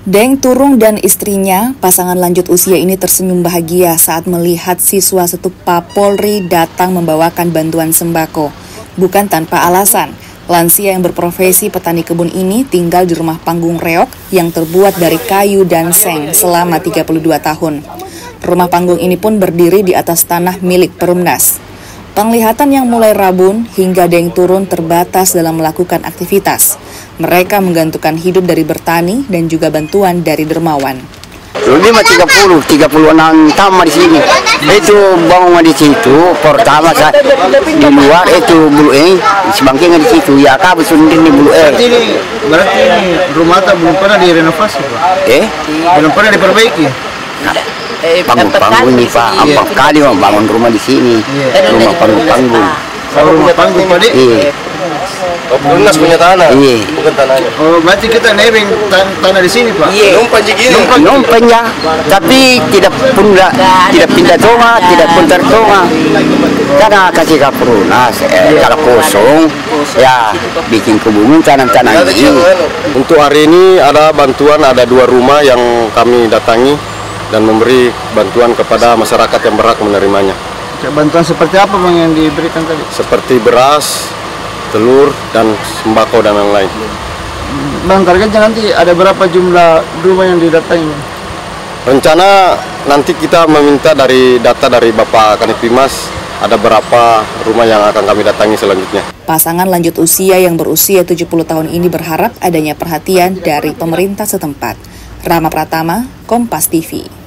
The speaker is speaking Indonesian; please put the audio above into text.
Deng Turung dan istrinya, pasangan lanjut usia ini tersenyum bahagia saat melihat siswa Setupa Polri datang membawakan bantuan sembako. Bukan tanpa alasan, lansia yang berprofesi petani kebun ini tinggal di rumah panggung reok yang terbuat dari kayu dan seng selama 32 tahun. Rumah panggung ini pun berdiri di atas tanah milik Perumnas. Penglihatan yang mulai rabun hingga Deng Turun terbatas dalam melakukan aktivitas. Mereka menggantungkan hidup dari bertani dan juga bantuan dari dermawan. Lebih 36 tahun di sini. Itu bangun di situ, pertama saya di luar itu bulu sebangkingnya di situ. Ya kabel sundin di bulu Berarti rumah belum pernah direnovasi, Pak? Belum pernah diperbaiki? Panggung ini Pak, 4 kali bangun rumah di sini. Rumah panggung. Rumah panggung Pak? Iya. Perumnas punya tanah, bukan tanahnya. Oh, berarti kita nebeng tanah di sini, Pak? Numpang ya, tapi tidak pindah tonga, tidak puntar tonga. Karena kasih ke Perumnas, kalau kosong, ya bikin kebun tanam-tanam ini. Untuk hari ini ada bantuan, ada 2 rumah yang kami datangi dan memberi bantuan kepada masyarakat yang berhak menerimanya. Bantuan seperti apa Bang yang diberikan tadi? Seperti beras, telur, dan sembako dan lain-lain. Bang, targetnya nanti ada berapa jumlah rumah yang didatangi? Rencana nanti kita meminta dari data dari Bapak Kanipimas, ada berapa rumah yang akan kami datangi selanjutnya. Pasangan lanjut usia yang berusia 70 tahun ini berharap adanya perhatian dari pemerintah setempat. Rama Pratama, Kompas TV.